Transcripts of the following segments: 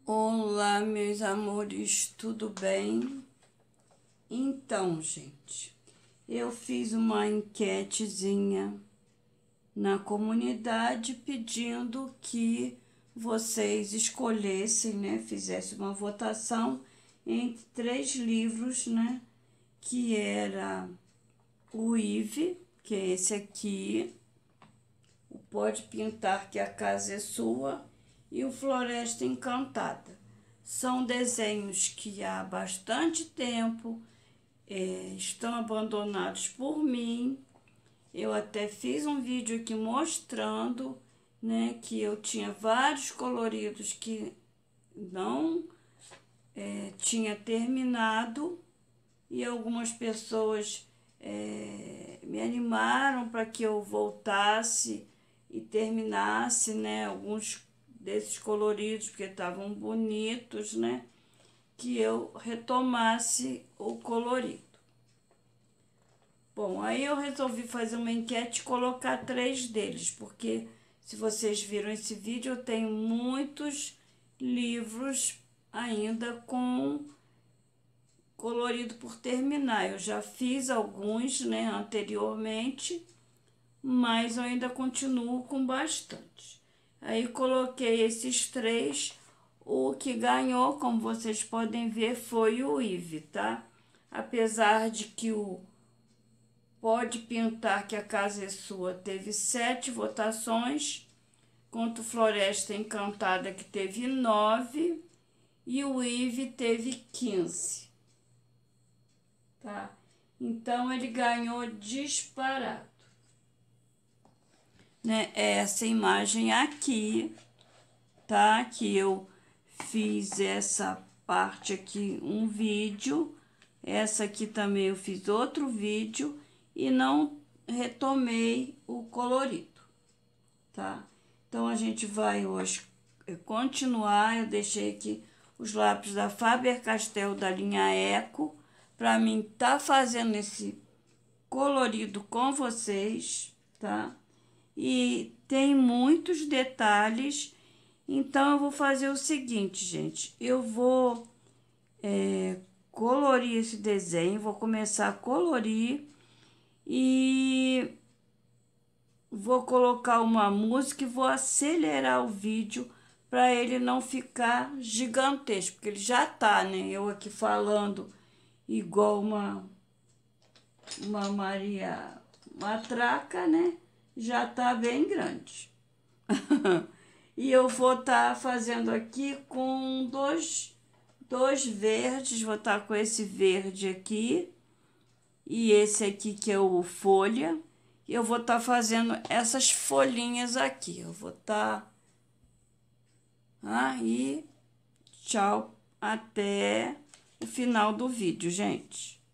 Olá, meus amores, tudo bem? Então, gente, eu fiz uma enquetezinha na comunidade pedindo que vocês escolhessem, né, fizessem uma votação entre 3 livros, né, que era o Eve, que é esse aqui, o Pode Pintar que a Casa é Sua, e o Floresta Encantada. São desenhos que há bastante tempo estão abandonados por mim. Eu até fiz um vídeo aqui mostrando, né, que eu tinha vários coloridos que não tinha terminado, e algumas pessoas me animaram para que eu voltasse e terminasse, né, alguns desses coloridos, porque estavam bonitos, né, que eu retomasse o colorido. Bom, aí eu resolvi fazer uma enquete e colocar 3 deles, porque se vocês viram esse vídeo, eu tenho muitos livros ainda com colorido por terminar. Eu já fiz alguns, né, anteriormente, mas eu ainda continuo com bastante. Aí coloquei esses 3, o que ganhou, como vocês podem ver, foi o Eve, tá? Apesar de que o Pode Pintar que a Casa é Sua teve 7 votações, quanto Floresta Encantada que teve 9 e o Eve teve 15, tá? Então ele ganhou disparado. Né, essa imagem aqui, tá? Que eu fiz essa parte aqui, um vídeo. Essa aqui também eu fiz outro vídeo e não retomei o colorido, tá? Então, a gente vai hoje continuar. Eu deixei aqui os lápis da Faber-Castell da linha Eco, para mim tá fazendo esse colorido com vocês, tá? E tem muitos detalhes, então eu vou fazer o seguinte, gente. Eu vou colorir esse desenho, vou começar a colorir e vou colocar uma música e vou acelerar o vídeo para ele não ficar gigantesco, porque ele já tá, né? Eu aqui falando igual uma Maria Matraca, né? Já tá bem grande. E eu vou estar fazendo aqui com dois verdes, vou estar com esse verde aqui e esse aqui que é o folha. E eu vou estar fazendo essas folhinhas aqui. Eu vou estar... Aí, tchau, até o final do vídeo, gente.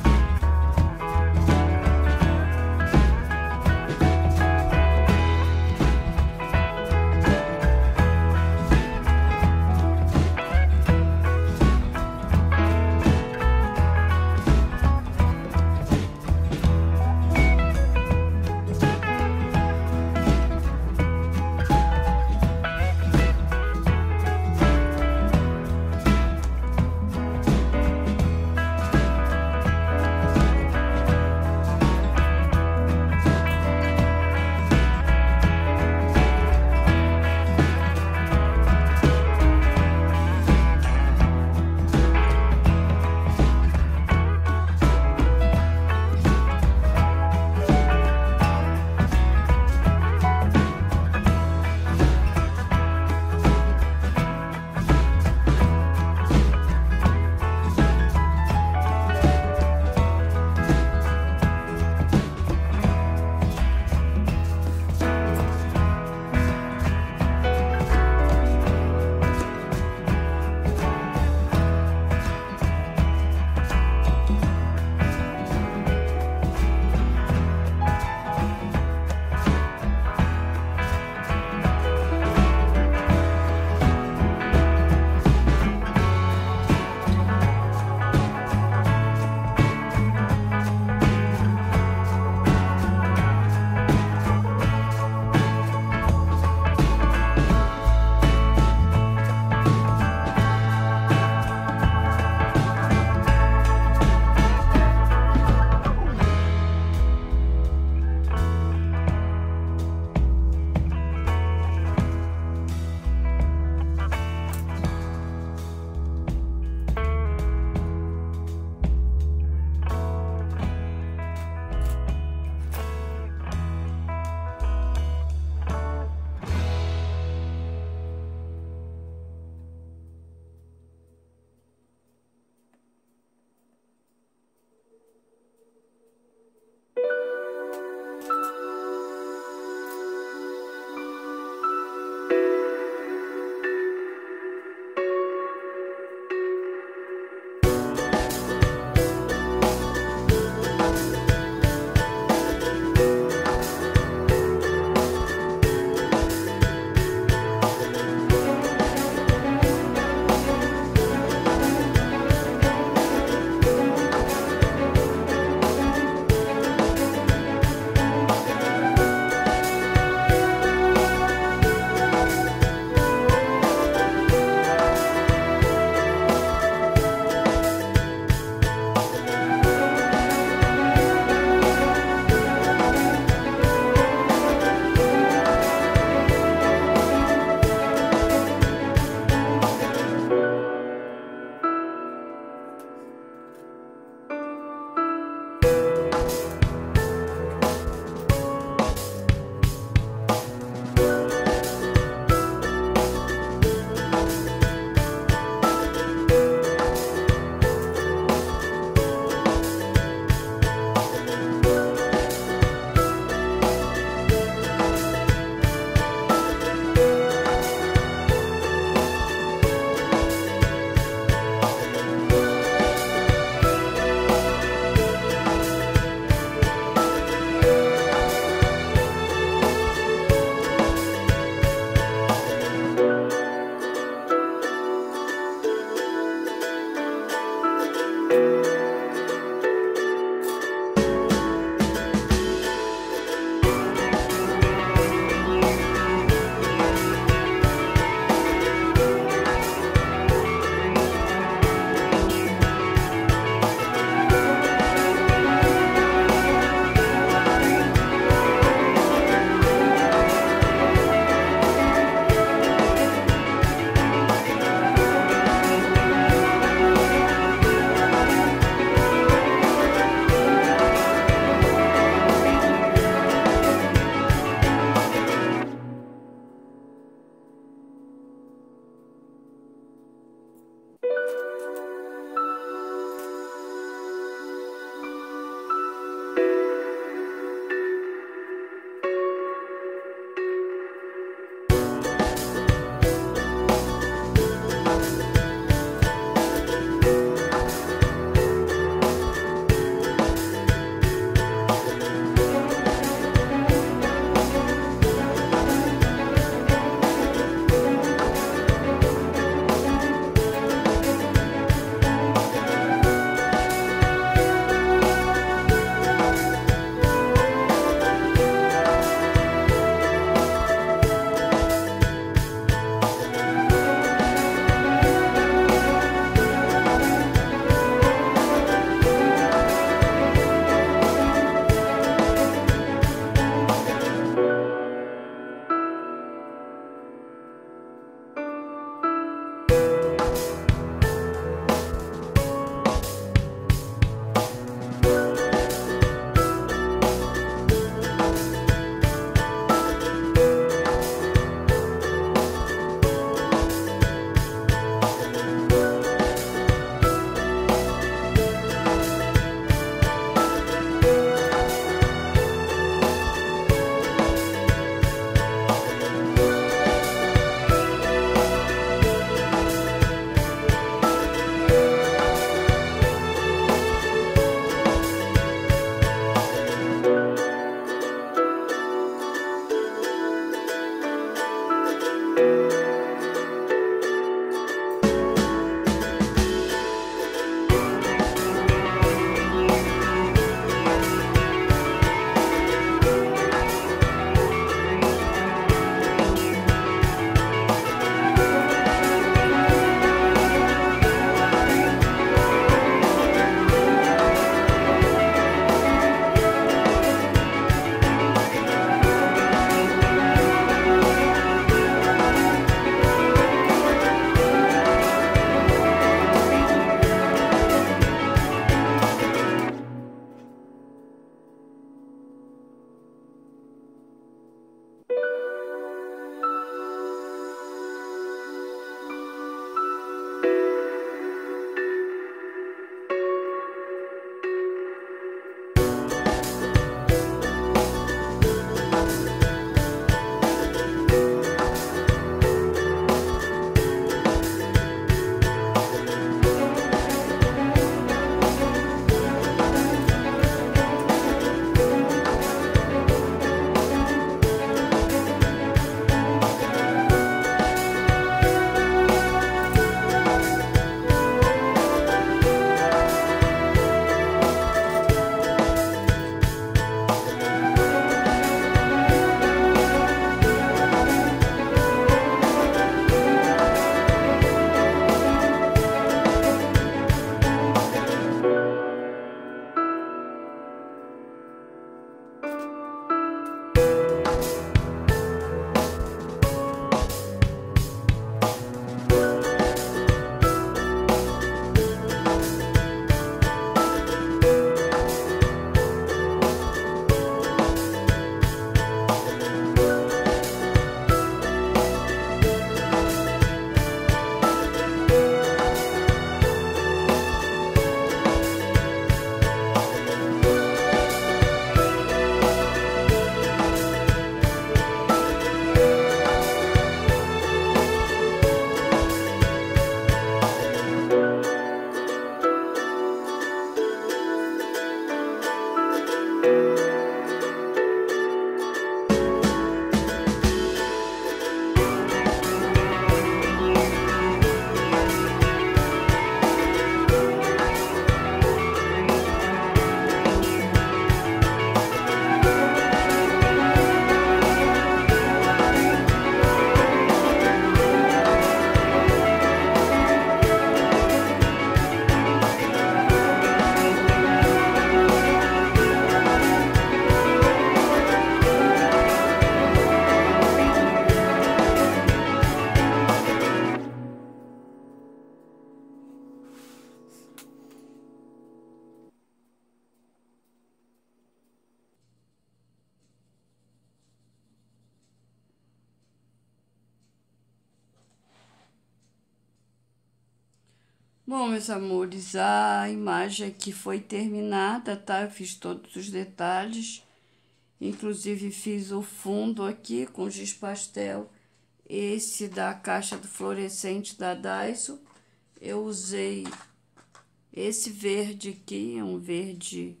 Bom, meus amores, a imagem aqui foi terminada, tá? Eu fiz todos os detalhes, inclusive fiz o fundo aqui com giz pastel, esse da caixa do fluorescente da Daiso. Eu usei esse verde aqui, é um verde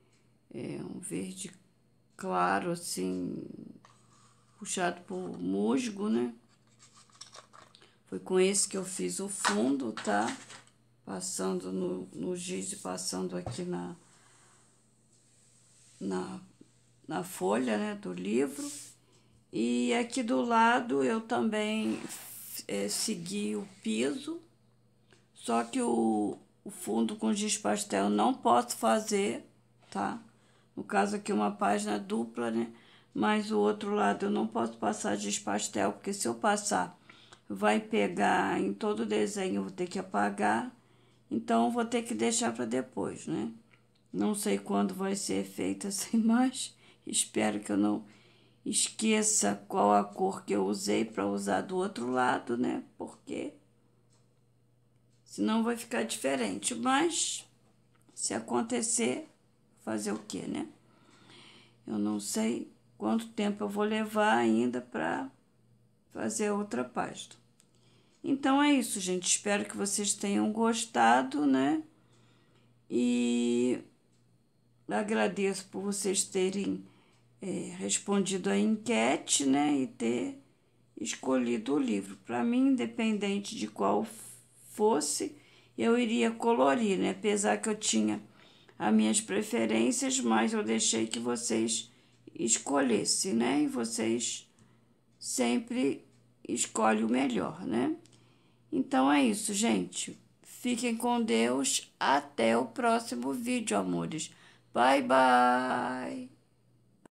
claro, assim, puxado por musgo, né? Foi com esse que eu fiz o fundo, tá? Passando no giz e passando aqui na folha, né, do livro. E aqui do lado eu também segui o piso, só que o fundo com giz pastel não posso fazer, tá? No caso aqui uma página dupla, né? Mas o outro lado eu não posso passar giz pastel, porque se eu passar vai pegar em todo o desenho, eu vou ter que apagar. Então, vou ter que deixar para depois, né? Não sei quando vai ser feita essa imagem. Espero que eu não esqueça qual a cor que eu usei para usar do outro lado, né? Porque senão vai ficar diferente. Mas, se acontecer, fazer o quê, né? Eu não sei quanto tempo eu vou levar ainda para fazer outra página. Então, é isso, gente. Espero que vocês tenham gostado, né? E agradeço por vocês terem respondido a enquete, né? E ter escolhido o livro. Para mim, independente de qual fosse, eu iria colorir, né? Apesar que eu tinha as minhas preferências, mas eu deixei que vocês escolhessem, né? E vocês sempre escolhem o melhor, né? Então é isso, gente. Fiquem com Deus. Até o próximo vídeo, amores. Bye, bye!